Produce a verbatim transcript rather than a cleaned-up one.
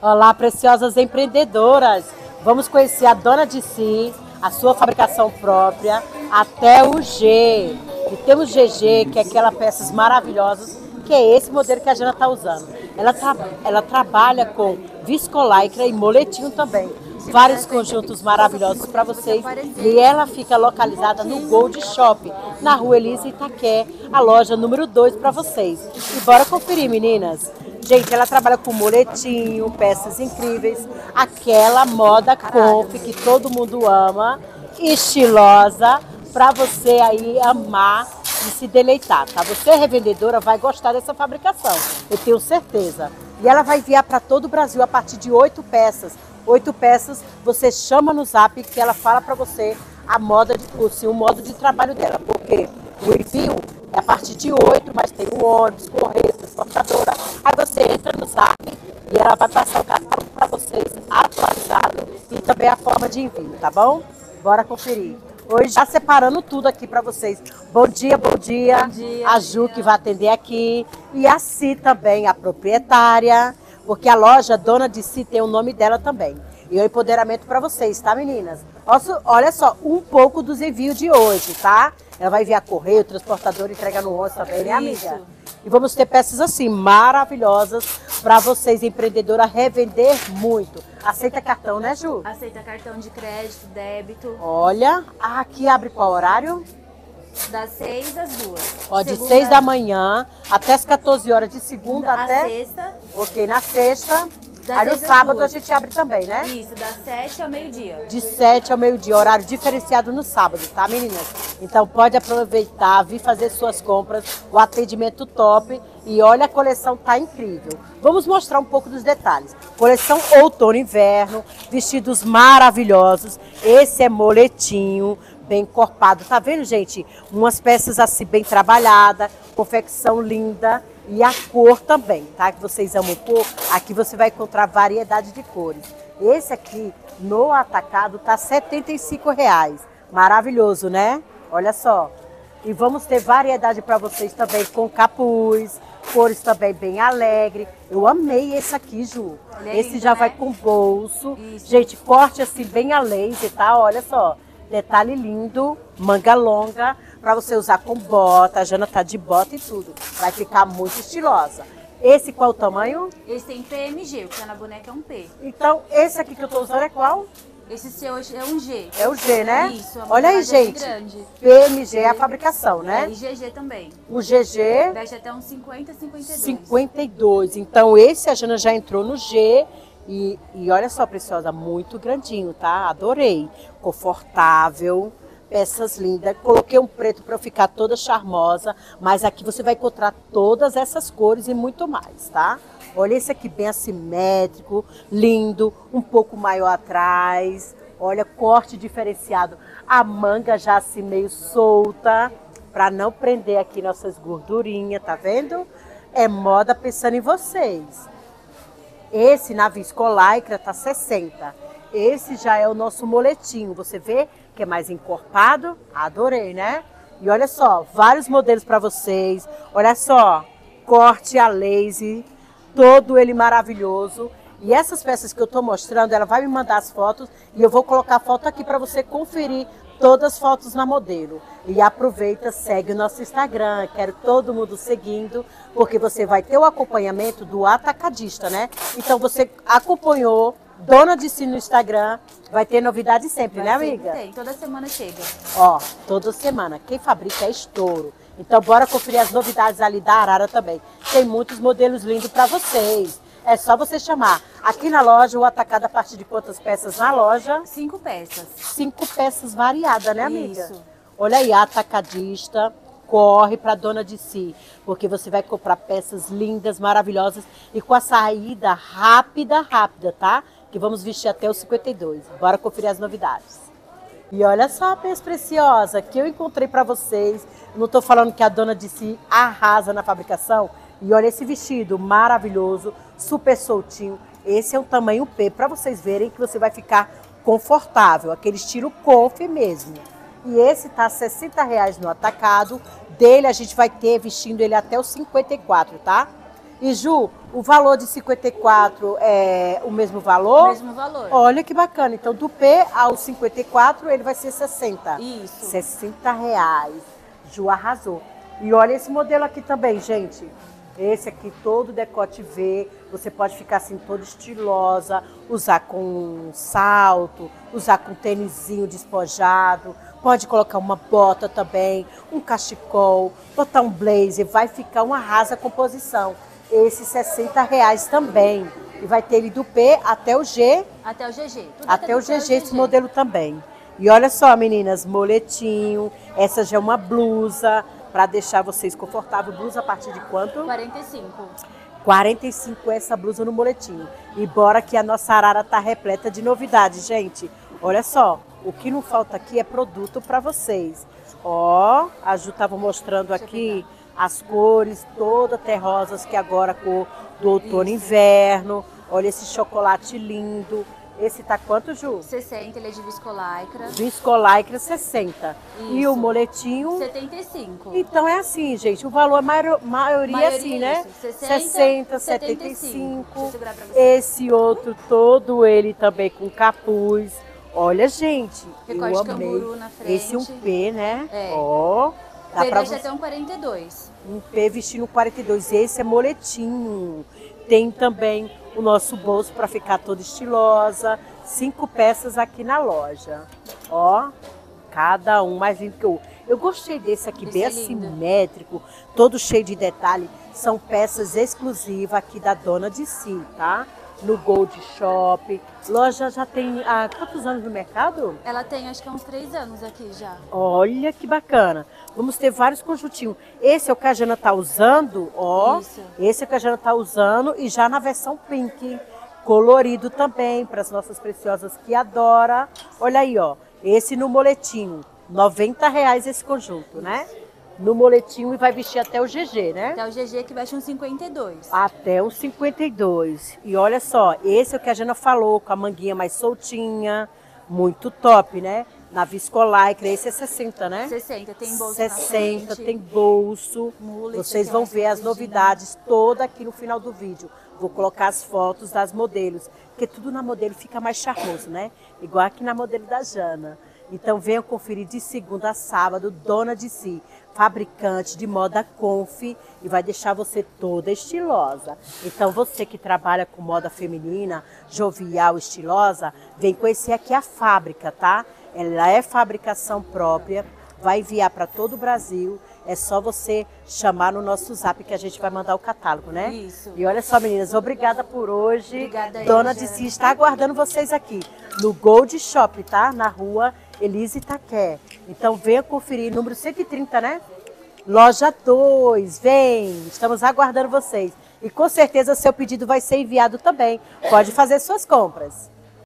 Olá, preciosas empreendedoras. Vamos conhecer a Dona de Si, a sua fabricação própria, até o G. E temos G G, que é aquelas peças maravilhosas, que é esse modelo que a Jana está usando. Ela, tra ela trabalha com viscolaicra e moletinho também. Vários conjuntos maravilhosos para vocês. E ela fica localizada no Gold Shop, na rua Elisa Itaqué, a loja número dois para vocês. E bora conferir, meninas. Gente, ela trabalha com moletinho, peças incríveis, aquela moda conf que todo mundo ama, estilosa, para você aí amar e se deleitar, tá? Você revendedora vai gostar dessa fabricação, eu tenho certeza. E ela vai enviar para todo o Brasil a partir de oito peças. Oito peças, você chama no Zap que ela fala para você a moda de curso, o modo de trabalho dela, porque o envio é a partir de oito, mas tem o ônibus, correio, transportadora. Aí você entra no Zap e ela vai passar o catálogo para vocês atualizado e também a forma de envio, tá bom? Bora conferir. Hoje já separando tudo aqui para vocês. Bom dia, bom dia. Bom dia. A Ju que vai atender aqui e a Si também, a proprietária, porque a loja Dona de Si tem o nome dela também. E o empoderamento para vocês, tá, meninas? Olha só, um pouco dos envios de hoje, tá? Ela vai enviar correio, transportador, entrega no ônibus também, né, amiga? E vamos ter peças assim, maravilhosas, para vocês, empreendedora, revender muito. Aceita cartão, né, Ju? Aceita cartão de crédito, débito. Olha, aqui abre qual horário? Das seis às duas. Ó, de seis da manhã até as quatorze horas, de segunda a até... sexta. Ok, na sexta. Das Aí no seis às sábado duas. a gente abre também, né? Isso, das sete ao meio-dia. De sete ao meio-dia, horário diferenciado no sábado, tá, meninas? Então pode aproveitar, vir fazer suas compras, o atendimento top. E olha, a coleção tá incrível. Vamos mostrar um pouco dos detalhes. Coleção outono e inverno, vestidos maravilhosos. Esse é moletinho, bem encorpado. Tá vendo, gente? Umas peças assim bem trabalhadas, confecção linda. E a cor também, tá? Que vocês amam cor. Aqui você vai encontrar variedade de cores. Esse aqui, no atacado, tá setenta e cinco reais. Maravilhoso, né? Olha só. E vamos ter variedade para vocês também com capuz, cores também bem alegre. Eu amei esse aqui, Ju. É esse lindo, já né? vai com bolso. Isso. Gente, corte assim bem a laser, tá? Olha só. Detalhe lindo, manga longa, para você usar com bota. A Jana tá de bota e tudo. Vai ficar muito estilosa. Esse qual o tamanho? Esse tem P M G, o que tá na boneca é um P. Então, esse aqui que eu tô usando é qual? Esse seu é um G. É o G, né? Isso, a Olha aí, modelagem é gente. grande. P M G é a fabricação, É, né? e G G também. O G G, Veste até uns cinquenta, cinquenta e dois. cinquenta e dois. Então, esse a Jana já entrou no G. E, e olha só, preciosa, muito grandinho, tá? Adorei. Confortável. Peças lindas, coloquei um preto para eu ficar toda charmosa, mas aqui você vai encontrar todas essas cores e muito mais, tá? Olha esse aqui bem assimétrico, lindo, um pouco maior atrás, olha, corte diferenciado, a manga já assim meio solta, para não prender aqui nossas gordurinhas, tá vendo? É moda pensando em vocês. Esse na viscolaicra tá sessenta. Esse já é o nosso moletinho, você vê que é mais encorpado? Adorei, né? E olha só, vários modelos para vocês. Olha só, corte a lace, todo ele maravilhoso. E essas peças que eu tô mostrando, ela vai me mandar as fotos e eu vou colocar a foto aqui para você conferir todas as fotos na modelo. E aproveita, segue o nosso Instagram, quero todo mundo seguindo, porque você vai ter o acompanhamento do atacadista, né? Então você acompanhou Dona de Si no Instagram, vai ter novidade sempre, Vai né, sempre amiga? Tem, toda semana chega. Ó, toda semana. Quem fabrica é estouro. Então bora conferir as novidades ali da Arara também. Tem muitos modelos lindos para vocês. É só você chamar. Aqui na loja, o atacado a partir de quantas peças na loja? Cinco peças. Cinco peças variadas, né, amiga? Isso. Olha aí, atacadista, corre para Dona de Si, porque você vai comprar peças lindas, maravilhosas e com a saída rápida, rápida, tá? Que vamos vestir até o cinquenta e dois. Bora conferir as novidades. E olha só a peça preciosa que eu encontrei para vocês. Eu não tô falando que a Dona de Si arrasa na fabricação. E olha esse vestido maravilhoso, super soltinho. Esse é um tamanho P, para vocês verem que você vai ficar confortável, aquele estilo conf mesmo. E esse tá sessenta reais no atacado. Dele a gente vai ter vestindo ele até os cinquenta e quatro, tá? E Ju, o valor de cinquenta e quatro é o mesmo valor? O mesmo valor. Olha que bacana. Então, do P ao cinquenta e quatro, ele vai ser sessenta. Isso. sessenta reais. Ju arrasou. E olha esse modelo aqui também, gente. Esse aqui, todo decote V. Você pode ficar assim, toda estilosa. Usar com salto, usar com tênisinho despojado. Pode colocar uma bota também, um cachecol, botar um blazer. Vai ficar uma arrasa composição. Esse sessenta reais também. E vai ter ele do P até o G. Até o G G. Tudo Até o G G esse modelo também. E olha só, meninas, moletinho. Essa já é uma blusa para deixar vocês confortáveis. Blusa a partir de quanto? quarenta e cinco. quarenta e cinco essa blusa no moletinho. E bora que a nossa arara tá repleta de novidades, gente. Olha só, o que não falta aqui é produto para vocês. Ó, a Ju tava mostrando aqui as cores todas terrosas, que agora a cor do outono e inverno. Olha esse chocolate lindo. Esse tá quanto, Ju? sessenta, ele é de viscolaicra. Viscolaicra sessenta. Isso. E o moletinho? setenta e cinco. Então é assim, gente. O valor, a maioria, maioria é assim, né? Isso. sessenta, setenta setenta e e cinco. cinco. Deixa eu segurar pra você. Esse outro todo ele também com capuz. Olha, gente, Recorte eu amei. canguru na frente. Esse é um P, né? É. Ó, dá P pra deixa você... até um quarenta e dois. Um P vestindo quarenta e dois. Esse é moletinho. Tem também o nosso bolso para ficar toda estilosa. Cinco peças aqui na loja. Ó, cada um mais lindo que o outro. Eu gostei desse aqui, Esse bem é lindo. assimétrico, todo cheio de detalhe. São peças exclusivas aqui da Dona de Si, tá? No Gold Shop. Loja já tem há quantos anos no mercado? Ela tem acho que há uns três anos aqui já. Olha que bacana. Vamos ter vários conjuntinhos. Esse é o que a Jana tá usando, ó. Isso. Esse é o que a Jana tá usando e já na versão pink. Colorido também, para as nossas preciosas que adora. Olha aí, ó. Esse no moletinho. noventa reais esse conjunto, né? No moletinho e vai vestir até o G G, né? Até o G G que veste uns cinquenta e dois. Até os cinquenta e dois. E olha só, esse é o que a Jana falou, com a manguinha mais soltinha. Muito top, né? Na viscolaicra, esse é sessenta, né? sessenta, tem bolso sessenta, na frente. tem bolso. Mullet, Vocês que é vão uma ver as original. novidades todas aqui no final do vídeo. Vou colocar as fotos das modelos, porque tudo na modelo fica mais charmoso, né? Igual aqui na modelo da Jana. Então venham conferir de segunda a sábado, Dona de Si, fabricante de moda Conf, e vai deixar você toda estilosa. Então você que trabalha com moda feminina, jovial, estilosa, vem conhecer aqui a fábrica, tá? Ela é fabricação própria, vai enviar para todo o Brasil. É só você chamar no nosso zap que a gente vai mandar o catálogo, né? Isso. E olha só, meninas, obrigada por hoje. Obrigada aí, Dona de Jana. Si está aguardando vocês aqui no Gold Shop, tá? Na rua Elise Itaqué. Então venha conferir, número cento e trinta, né? Loja dois, vem! Estamos aguardando vocês. E com certeza seu pedido vai ser enviado também. Pode fazer suas compras.